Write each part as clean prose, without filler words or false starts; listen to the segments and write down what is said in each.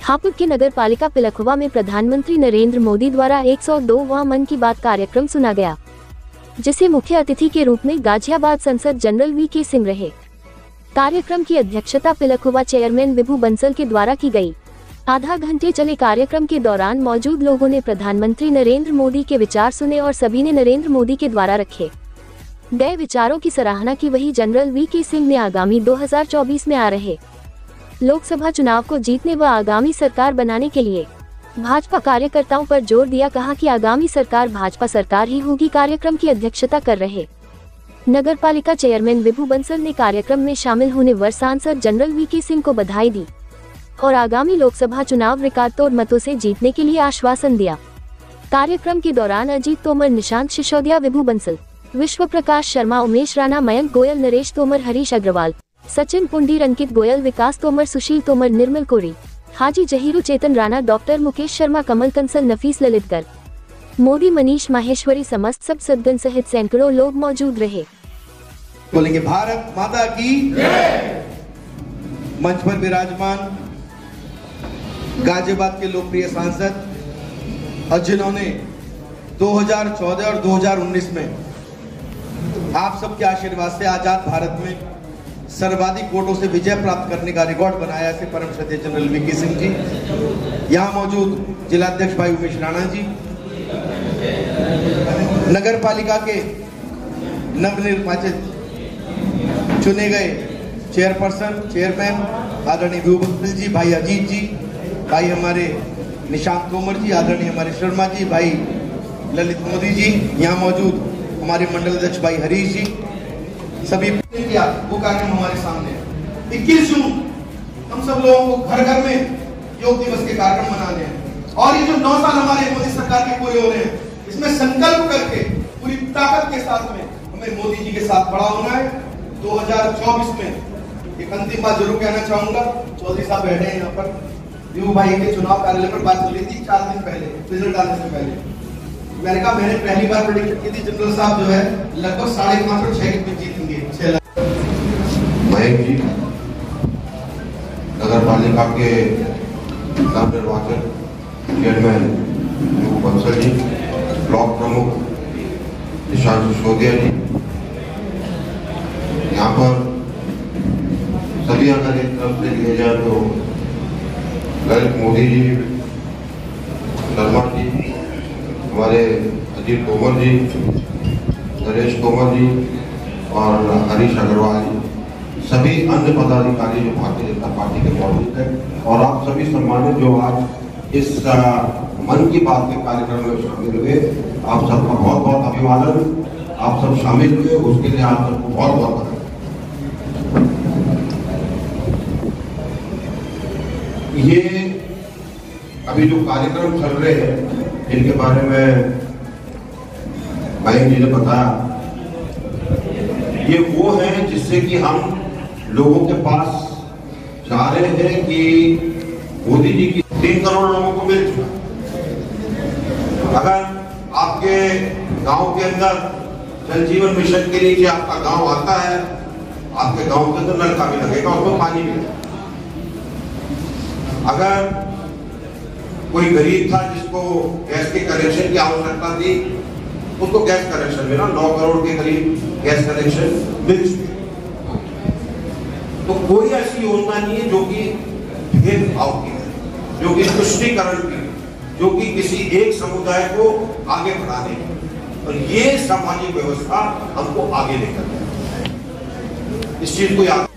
हापुड़ के नगर पालिका पिलखुवा में प्रधानमंत्री नरेंद्र मोदी द्वारा 102वां मन की बात कार्यक्रम सुना गया, जिसे मुख्य अतिथि के रूप में गाजियाबाद सांसद जनरल वी.के. सिंह रहे। कार्यक्रम की अध्यक्षता पिलखुवा चेयरमैन विभू बंसल के द्वारा की गई। आधा घंटे चले कार्यक्रम के दौरान मौजूद लोगों ने प्रधानमंत्री नरेंद्र मोदी के विचार सुने और सभी ने नरेंद्र मोदी के द्वारा रखे गए विचारों की सराहना की। वहीं जनरल वी.के. सिंह ने आगामी 2024 में आ रहे लोकसभा चुनाव को जीतने व आगामी सरकार बनाने के लिए भाजपा कार्यकर्ताओं पर जोर दिया। कहा कि आगामी सरकार भाजपा सरकार ही होगी। कार्यक्रम की अध्यक्षता कर रहे नगर पालिका चेयरमैन विभू बंसल ने कार्यक्रम में शामिल होने वाले सांसद जनरल वी.के. सिंह को बधाई दी और आगामी लोकसभा चुनाव रिकॉर्ड तोड़ मतों से जीतने के लिए आश्वासन दिया। कार्यक्रम के दौरान अजीत तोमर, निशांत सिसोदिया, विभू बंसल, विश्व प्रकाश शर्मा, उमेश राणा, मयंक गोयल, नरेश तोमर, हरीश अग्रवाल, सचिन पुंडीर, अंकित गोयल, विकास तोमर, सुशील तोमर, निर्मल कोरी, हाजी जहीरू, चेतन राणा, डॉक्टर मुकेश शर्मा, कमल कंसल, नफीस ललितकर, मोदी, मनीष माहेश्वरी, समस्त सब सदगण सहित सैकड़ों लोग मौजूद रहे। बोलेंगे भारत माता की जय। मंच पर विराजमान गाजियाबाद के लोकप्रिय सांसद और जिन्होंने 2014 और 2019 में आप सबके आशीर्वाद से आजाद भारत में सर्वाधिक वोटों से विजय प्राप्त करने का रिकॉर्ड बनाया, ऐसे परम श्रद्धेय जनरल वी.के. सिंह जी, यहाँ मौजूद जिलाध्यक्ष भाई उमेश राणा जी, नगर पालिका के नवनिर्वाचित चुने गए चेयरपर्सन, चेयरमैन आदरणीय विभू बंसल जी, भाई अजीत जी, भाई हमारे निशांत तोमर जी, आदरणीय हमारे शर्मा जी, भाई ललित मोदी जी, यहाँ मौजूद हमारे मंडल अध्यक्ष भाई हरीश जी, सभी वो कार्यक्रम हमारे सामने है। 21 जून हम सब लोगों को घर घर में योग दिवस के कार्यक्रम मनाने हैं और ये जो 9 साल हमारे मोदी सरकार के पूरे हो रहे हैं, इसमें संकल्प करके पूरी ताकत के साथ में हमें मोदी जी के साथ खड़ा होना है। 2024 में एक अंतिम बात जरूर कहना चाहूंगा, चौधरी साहब बैठे हैं यहाँ पर, विभू भाई के चुनाव कार्यालय पर बात चल रही थी 4 दिन पहले, रिजल्ट आने से पहले। मैंने कहा मैंने पहली बार प्रेडिक्ट की थी जनरल साहब जो है लगभग 5.5 और 6 में जीतेंगे 6 लाख। मयंक जी, नगर पालिका के नवनिर्वाचित चेयरमैन विभू बंसल जी, ब्लॉक प्रमुख निशांत सिसोदिया जी, यहाँ पर सभी अगर एक तरफ से लिए जाए तो ललित मोदी जी, शर्मा जी, हमारे अजीत तोमर जी, नरेश तोमर जी और हरीश अग्रवाल जी, सभी अन्य पदाधिकारी जो भारतीय जनता पार्टी के मौजूद हैं और आप सभी सम्मानित जो आज इस मन की बात के कार्यक्रम में शामिल हुए, आप सबका बहुत बहुत अभिवादन। आप सब शामिल हुए उसके लिए आप सबको बहुत बहुत बधाई। ये अभी जो कार्यक्रम चल रहे हैं जिनके बारे में भाई जी ने बताया, ये वो है जिससे कि हम लोगों के पास जा रहे हैं कि मोदी जी की 3 करोड़ लोगों को मिल चुका। अगर आपके गांव के अंदर जल जीवन मिशन के नीचे आपका गांव आता है, आपके गांव के अंदर नलका भी लगेगा, उसमें पानी भी लगेगा। अगर कोई गरीब था जिसको गैस के कनेक्शन की आवश्यकता थी, उसको गैस कनेक्शन मिला, 9 करोड़ के करीब गैस कनेक्शन मिल चुके। तो कोई ऐसी योजना नहीं है जो कि भेदभाव की है, जो कि तुष्टीकरण की, जो कि किसी एक समुदाय को आगे बढ़ाने की, और ये सामाजिक व्यवस्था हमको आगे लेकर जाए। इस चीज को याद,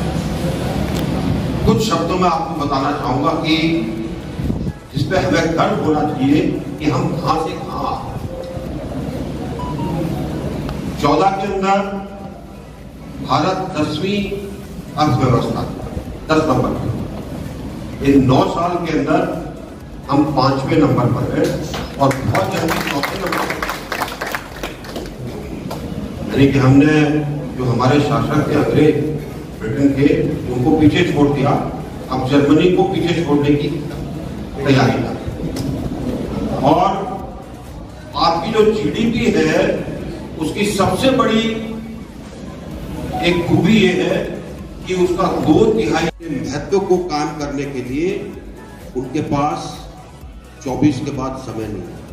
कुछ शब्दों में आपको बताना चाहूंगा कि जिसपे हमें गर्व होना चाहिए कि हम कहां से कहां आ गए। 14 के अंदर भारत 10वीं अर्थव्यवस्था, 10 नंबर पर। इन 9 साल के अंदर हम 5वें नंबर पर हैं और बहुत जल्दी 4थे नंबर पर। यानी कि हमने जो हमारे शासक थे अंग्रेज ब्रिटेन के, उनको पीछे छोड़ दिया, अब जर्मनी को पीछे छोड़ने की तैयारी कर। और आपकी जो जीडीपी है उसकी सबसे बड़ी एक खूबी ये है कि उसका 2/3 महत्व को काम करने के लिए उनके पास 24 के बाद समय नहीं है।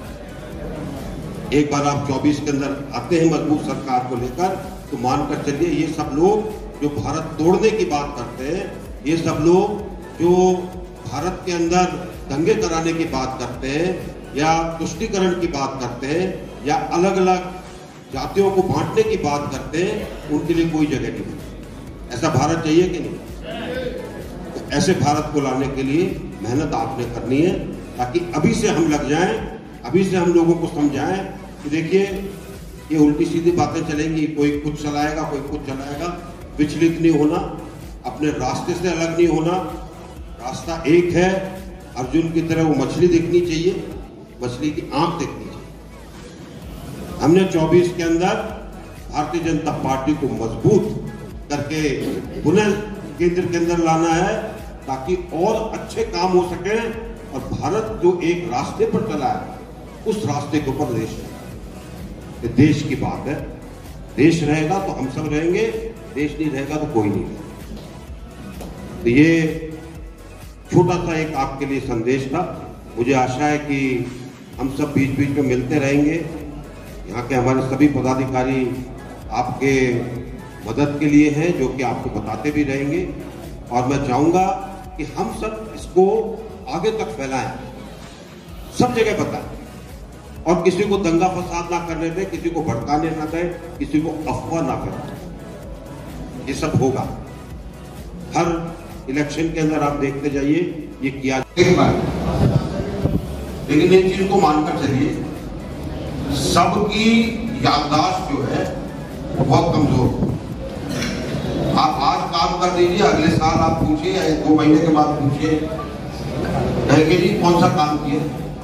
एक बार आप 24 के अंदर आते हैं मजबूत सरकार को लेकर, तो मानकर चलिए ये सब लोग जो भारत तोड़ने की बात करते हैं, ये सब लोग जो भारत के अंदर दंगे कराने की बात करते हैं या तुष्टीकरण की बात करते हैं या अलग अलग जातियों को बांटने की बात करते हैं, उनके लिए कोई जगह नहीं। ऐसा भारत चाहिए कि नहीं? तो ऐसे भारत को लाने के लिए मेहनत आपने करनी है, ताकि अभी से हम लग जाएं, अभी से हम लोगों को समझाएं कि देखिए ये उल्टी सीधी बातें चलेंगी, कोई कुछ चलाएगा कोई कुछ चलाएगा। विचलित नहीं होना, अपने रास्ते से अलग नहीं होना, रास्ता एक है। अर्जुन की तरह वो मछली दिखनी चाहिए, मछली की आंख दिखनी चाहिए। हमने 24 के अंदर भारतीय जनता पार्टी को मजबूत करके पुनः केंद्र के अंदर लाना है, ताकि और अच्छे काम हो सके और भारत जो एक रास्ते पर चला है उस रास्ते के ऊपर देश है। देश की बात है, देश रहेगा तो हम सब रहेंगे, देश नहीं रहेगा तो कोई नहीं रहेगा। तो ये छोटा सा एक आपके लिए संदेश था। मुझे आशा है कि हम सब बीच बीच में मिलते रहेंगे। यहाँ के हमारे सभी पदाधिकारी आपके मदद के लिए हैं, जो कि आपको बताते भी रहेंगे। और मैं चाहूंगा कि हम सब इसको आगे तक फैलाएं, सब जगह बताएं और किसी को दंगा फसाद ना करने दें, किसी को भड़काने ना दें, किसी को अफवाह ना करें। ये सब होगा हर इलेक्शन के अंदर, आप देखते जाइए ये किया एक बार। लेकिन एक चीज को मानकर चलिए, सबकी याददाश्त जो है बहुत कमजोर हो। आप आज काम कर दीजिए, अगले साल आप पूछिए या 2 महीने के बाद पूछिए, कहेंगे जी कौन सा काम किया।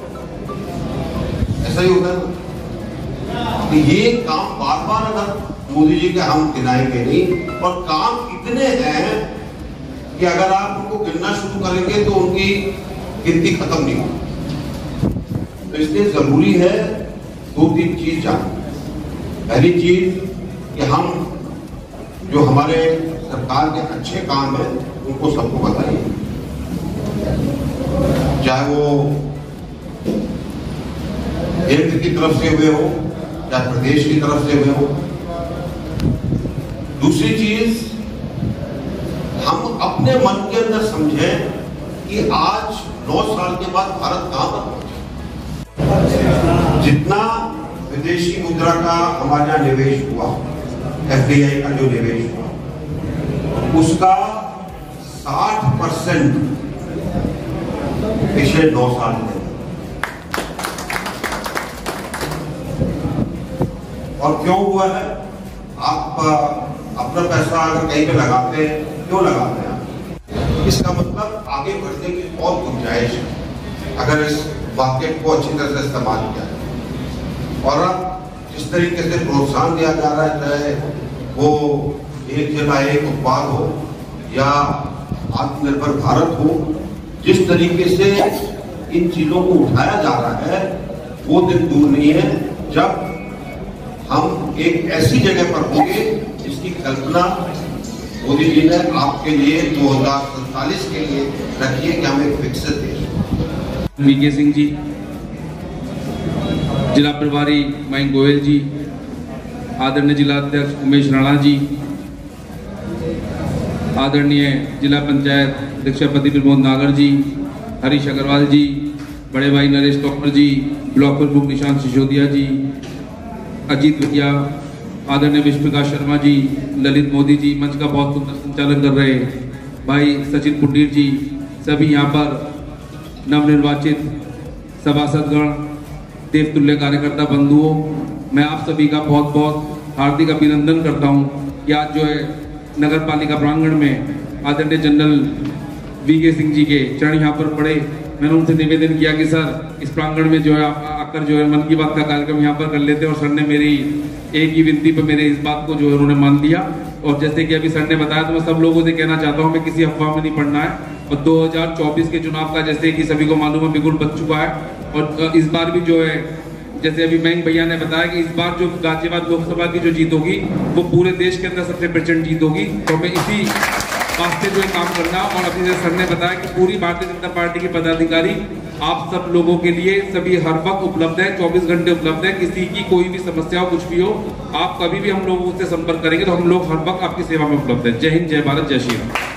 ऐसा ही होता है। तो ये काम बार बार अगर मोदी जी के हम गिनाएंगे नहीं, और काम इतने हैं कि अगर आप उनको गिनना शुरू करेंगे तो उनकी गिनती खत्म नहीं होगी। तो इसलिए जरूरी है 2-3 चीज जानना। पहली चीज कि हम जो हमारे सरकार के अच्छे काम हैं उनको सबको बताइए, चाहे वो केंद्र की तरफ से हुए हो या प्रदेश की तरफ से हुए हो। दूसरी चीज, हम अपने मन के अंदर समझें कि आज 9 साल के बाद भारत कहां पर पहुंचा। जितना विदेशी मुद्रा का हमारे यहाँ निवेश हुआ, FDI का जो निवेश हुआ, उसका 60% पिछले 9 साल में। और क्यों हुआ है? आप अपना पैसा अगर कहीं पे लगाते हैं, क्यों लगाते हैं? इसका मतलब आगे बढ़ने की और गुंजाइश है अगर इस मार्केट को अच्छी तरह से इस्तेमाल किया जाए। और अब जिस तरीके से प्रोत्साहन दिया जा रहा है, चाहे वो एक जगह एक उत्पाद हो या आत्मनिर्भर भारत हो, जिस तरीके से इन चीजों को उठाया जा रहा है, वो दिन दूर नहीं है जब हम एक ऐसी जगह पर होंगे जिसकी कल्पना मोदी जी ने आपके लिए 2047 के लिए रखी है कि हम एक विकसित देश। वीके सिंह जी, जिला प्रभारी मयंक गोयल जी, आदरणीय जिला अध्यक्ष उमेश राणा जी, आदरणीय जिला पंचायत अध्यक्ष प्रमोद नागर जी, हरीश अग्रवाल जी, बड़े भाई नरेश तोमर जी, ब्लॉक प्रमुख निशांत सिसोदिया जी, अजीत भैया, आदरणीय विश्व प्रकाश शर्मा जी, ललित मोदी जी, मंच का बहुत सुंदर संचालन कर रहे भाई सचिन पुंडीर जी, सभी यहाँ पर नवनिर्वाचित सभासदगण, देवतुल्य कार्यकर्ता बंधुओं, मैं आप सभी का बहुत बहुत हार्दिक अभिनंदन करता हूँ कि आज जो है नगर पालिका प्रांगण में आदरणीय जनरल वीके सिंह जी के चरण यहाँ पर पड़े। मैंने उनसे निवेदन किया कि सर इस प्रांगण में जो है आप आकर जो है मन की बात का कार्यक्रम यहाँ पर कर लेते, और सर ने मेरी एक ही विनती पर मेरे इस बात को जो है उन्होंने मान लिया। और जैसे कि अभी सर ने बताया, तो मैं सब लोगों से कहना चाहता हूँ, मैं किसी अफवाह में नहीं पड़ना है। और 2024 के चुनाव का जैसे कि सभी को मालूम है बिल्कुल बच चुका है, और इस बार भी जो है जैसे अभी मयंक भैया ने बताया कि इस बार जो गाजियाबाद लोकसभा की जो जीत होगी वो पूरे देश के अंदर सबसे प्रचंड जीत होगी। तो मैं इसी वास्ते जो है काम करना। और अभी जैसे सर ने बताया कि पूरी भारतीय जनता पार्टी के पदाधिकारी आप सब लोगों के लिए सभी हर वक्त उपलब्ध है, 24 घंटे उपलब्ध है। किसी की कोई भी समस्या हो, कुछ भी हो, आप कभी भी हम लोगों से संपर्क करेंगे तो हम लोग हर वक्त आपकी सेवा में उपलब्ध है। जय हिंद, जय भारत, जय श्री राम।